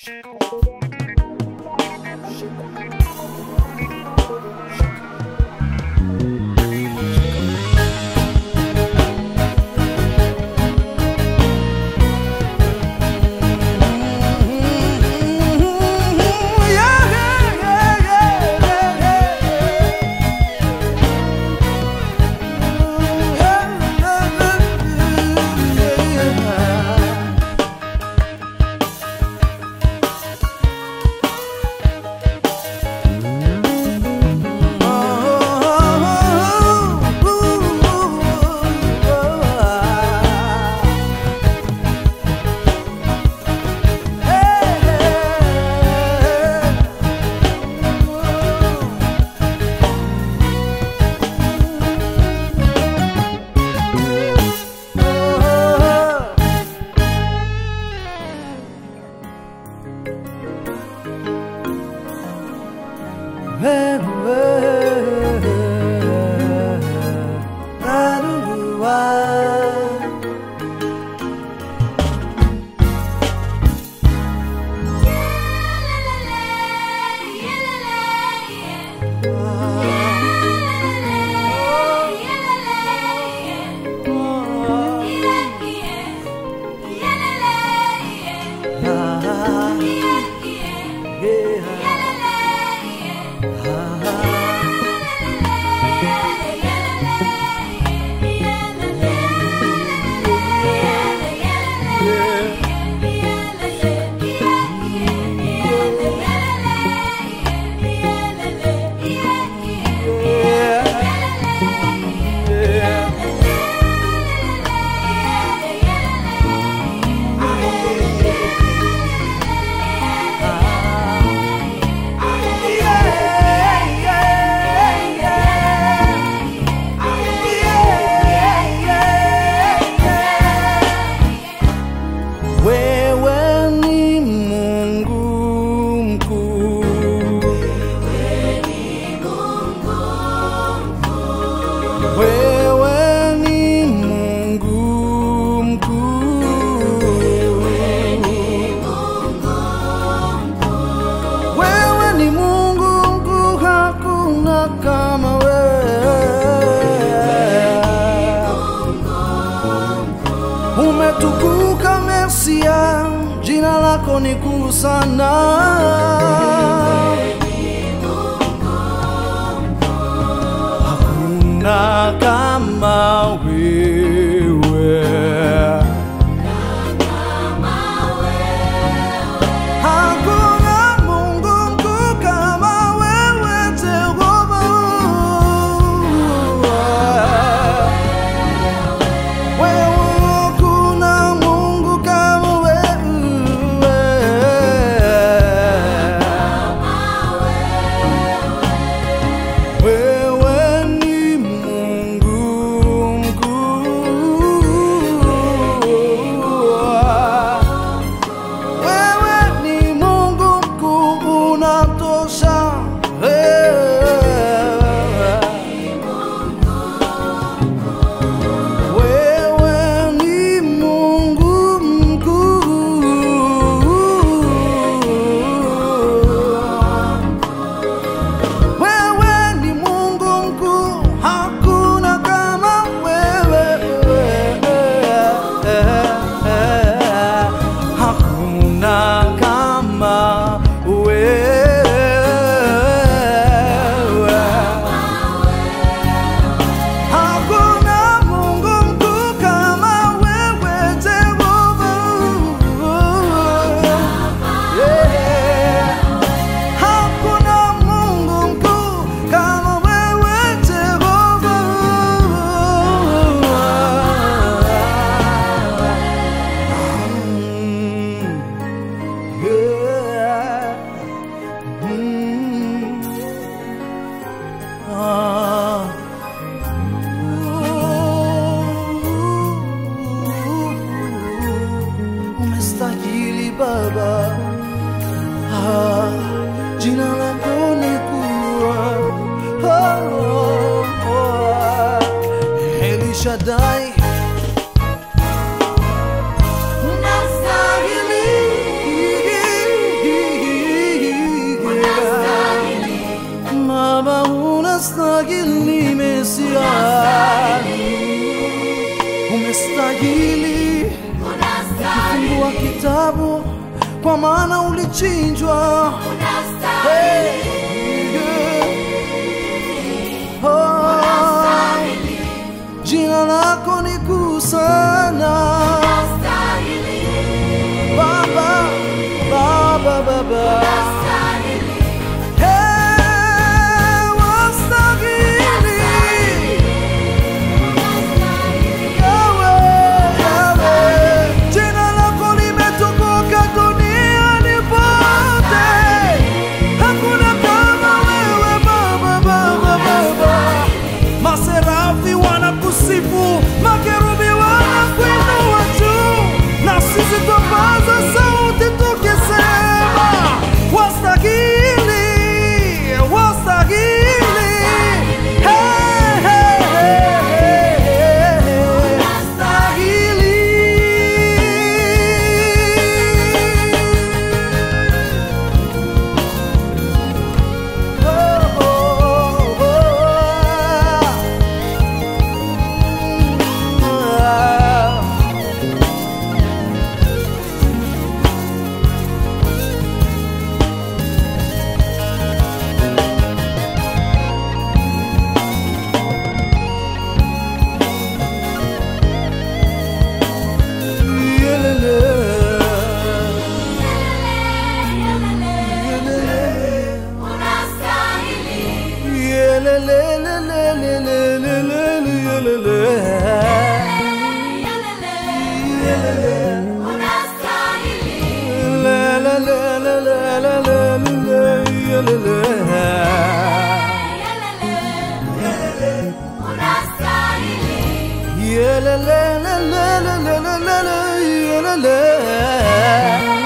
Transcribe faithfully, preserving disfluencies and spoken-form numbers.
Wewe ni Mungu mkuu. Wewe ni Mungu mkuu, hakuna kama wewe. Umetukuka Mesia, jina lako ni kuu sana. Na kama wewe, hakuna Mungu mkuu kama wewe Jehova. Wewe hakuna Mungu kama wewe. Wewe ni Mungu mkuu. Wewe ni Mungu mkuu, unatosha. Wewe ni Mungu mkuu. Wewe ni Mungu mkuu, hakuna kama wewe. Hakuna kama wewe. Hakuna Mungu mkuu kama wewe Jehova. Yeah. Hakuna Mungu mkuu kama wewe Jehova. Mm. Yeah. Mm. Ah. Umestahili Baba. Ah, jina lako ni kuu. Oh, oh, oh. El Shaddai, unastahili. unastahili Mesia, umestahili kufungua kitabu, kwa maana ulichinjwa. Hey, yeah. Oh, jina lako ni kuu sana Baba, Baba, Baba. Makerubi wanakuinua juu, na sisi tupaza sauti tukisema wastahili, wastahili. Hey, hey, hey, hey, hey. Wastahili. Oh, oh, oh, oh. Yeah, la la la la la la la la la la.